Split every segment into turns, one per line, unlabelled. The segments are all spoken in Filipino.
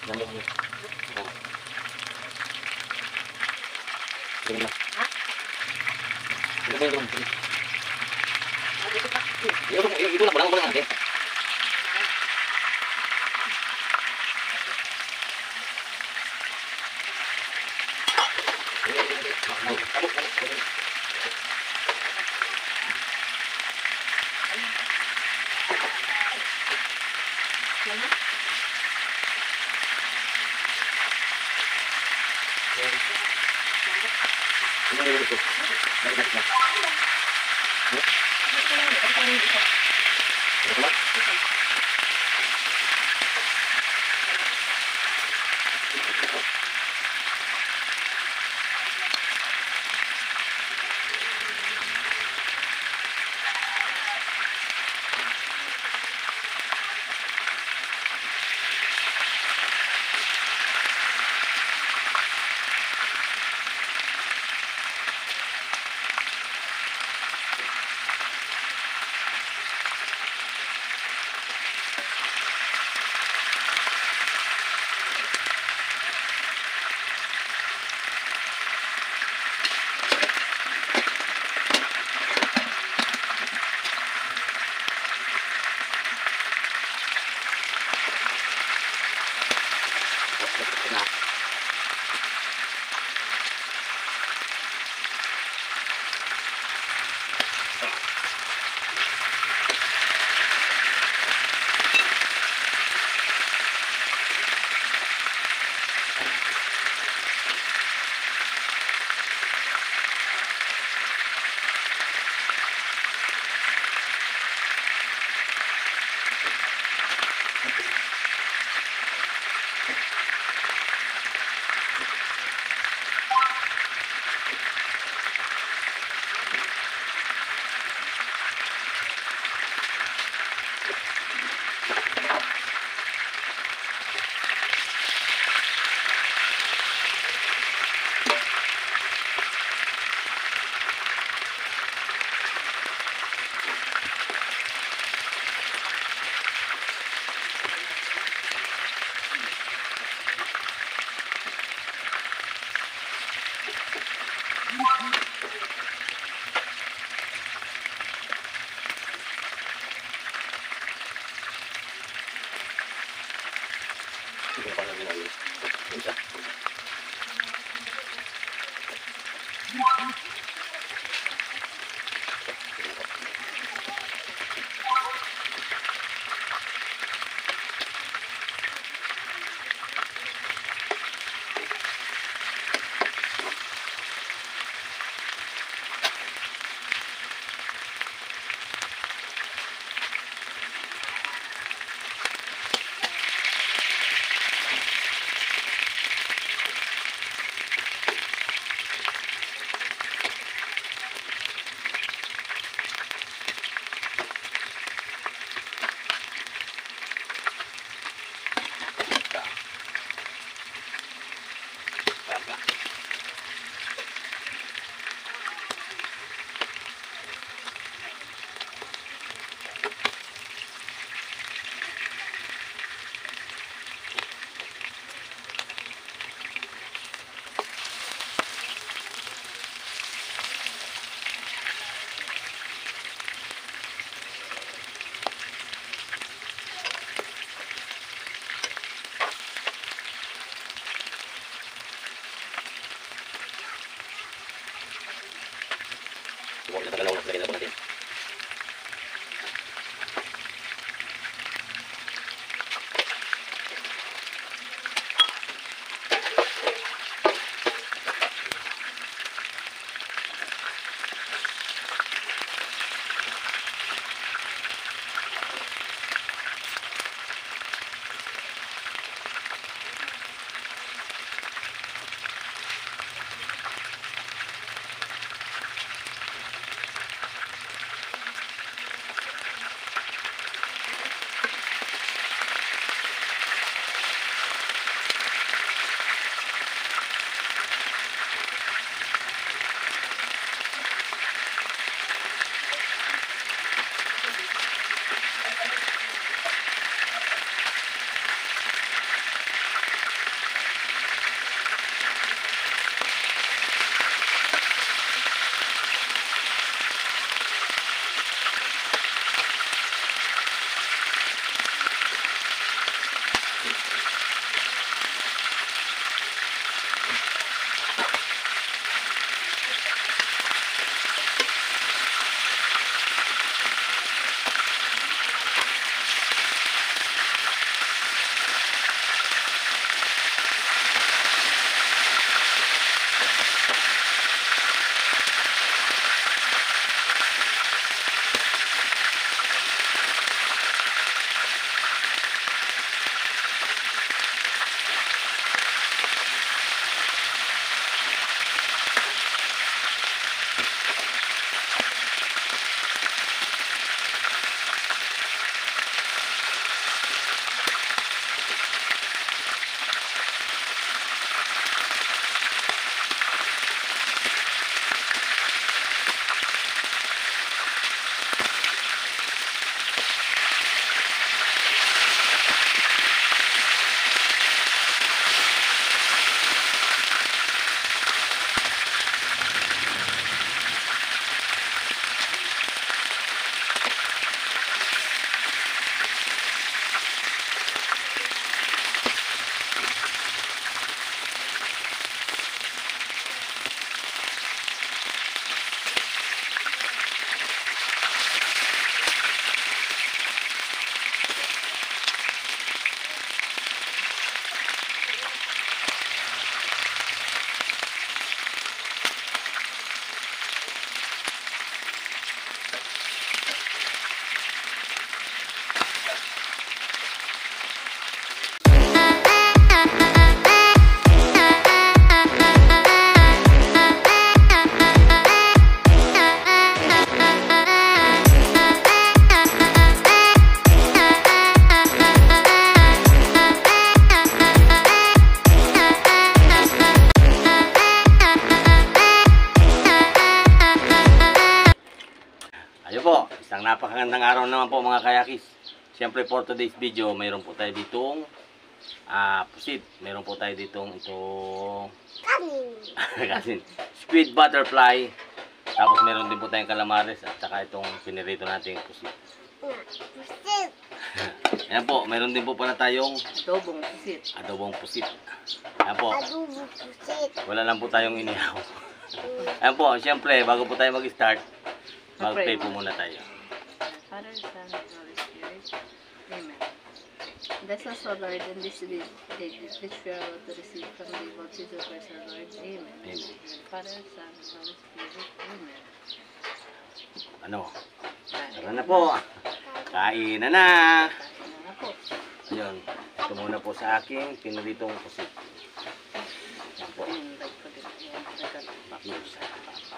Yan lang yun. Oh. Sige na. Sige na yun. Ito lang. Walang natin.
Ayun po, isang napakagandang araw naman po mga kayakis. Siyempre for today's video, mayroon po tayo ditong pusit. Mayroon po tayo ditong itong kanin. Squid butterfly. Tapos mayroon din po tayong calamares at saka itong pinirito nating pusit.
Pusit.
Ayan po, mayroon din po pala tayong
Adobong pusit.
adobong pusit. Ayan po,
Adobo pusit.
wala lang po tayong inihaw. Ayan po, siyempre, bago po tayo mag-start, mag-pray po muna tayo.
Father, Son, and Holy Spirit. Amen. Bless us, O Lord, in this day, which we are about to receive from the Lord Jesus Christ, our Lord. Amen.
Amen.
Father, Son, and Holy Spirit. Amen.
Ano? Tara na po. Kain na na.
Tayo na po.
Ayun, ito muna po sa aking piniritong pusit. Ayan po.
Ayan, like ko din. Ayan, nagkatapak.
Yung sa papa.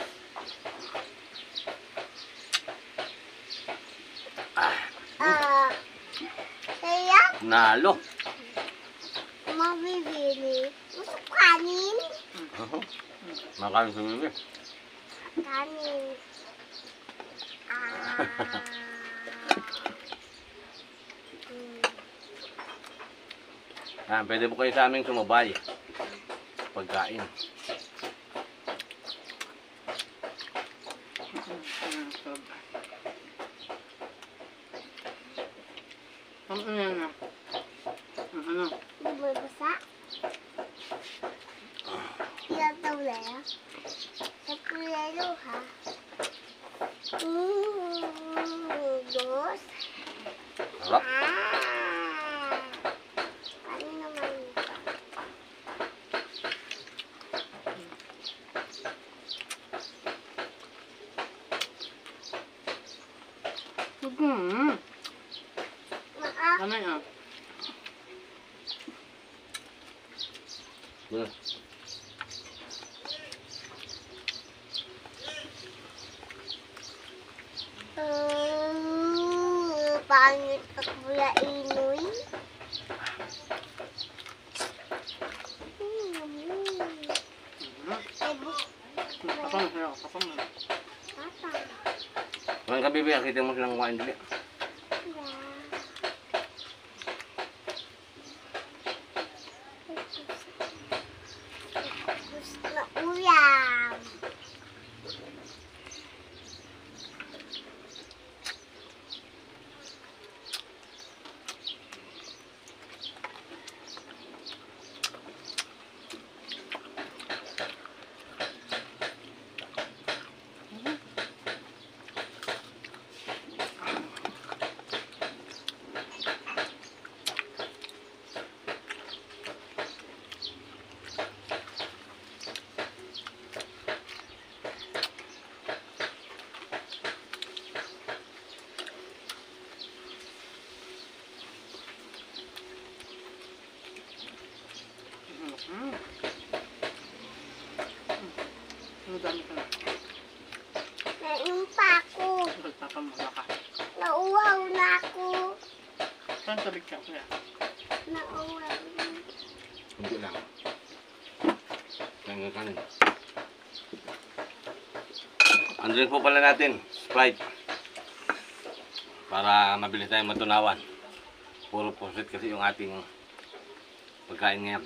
Kaya
Nalo.
mabibili. Gusto kanin.
Makain sa bibig.
Kanin.
Pwede po kayo sa aming sumabay. Pagkain.
Ano na? Ano?
Bumabasa. Ilang taulero? Sa pulero ha? Dos.
Sarap.
Ano naman ito?
Ano yan?
Pangit at Kuya Inoy.
Kapang na. Kapang na.
Ngayon ka bibig, akita mo silang kumain dili.
Na ulam.
Ano dami ka na?
Nainom pa ako.
Magpapamuha ka.
Nauwaw na ako.
Saan tabig ka kuya?
Nauwaw.
Hindi lang. Lang kanin. Andrin po pala natin, Sprite. Para mabilis tayong matunawan. Puro pusit kasi yung ating pagkain ngayon.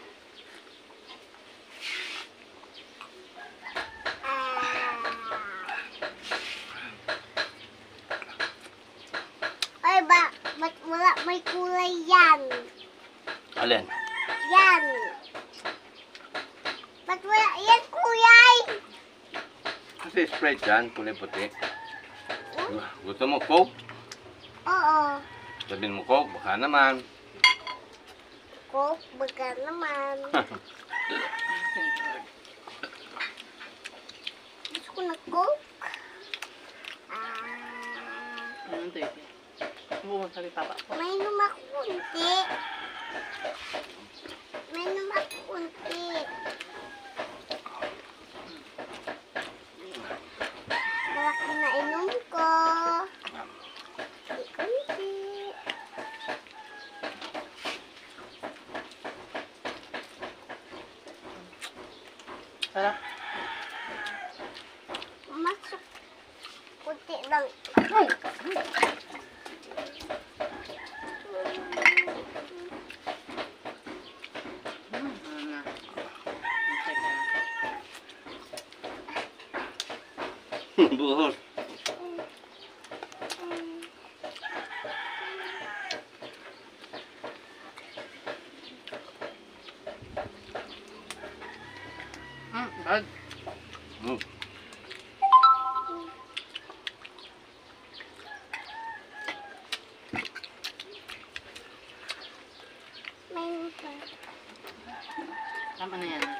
Ay ba't wala may kulay yan?
Alin?
Yan. Ba't wala yan kulay?
Kasi Sprite yan, kulay puti. Gusto mo Coke?
Oo.
Sabihin mo Coke, baka naman.
Coke, baga naman. Gusto ko na Coke.
Ano ito eh? Oo, sabi papa ko.
May numak kunti. May numak kunti. Malaki na inom ko. Kunti.
Sarap.
Masuk. Kunti lang.
Ano na? Teka.
Buhos.
Bad.
Mm.
Mayroon pa.
Tama na yan.